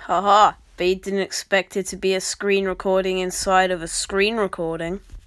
Haha, but you didn't expect it to be a screen recording inside of a screen recording.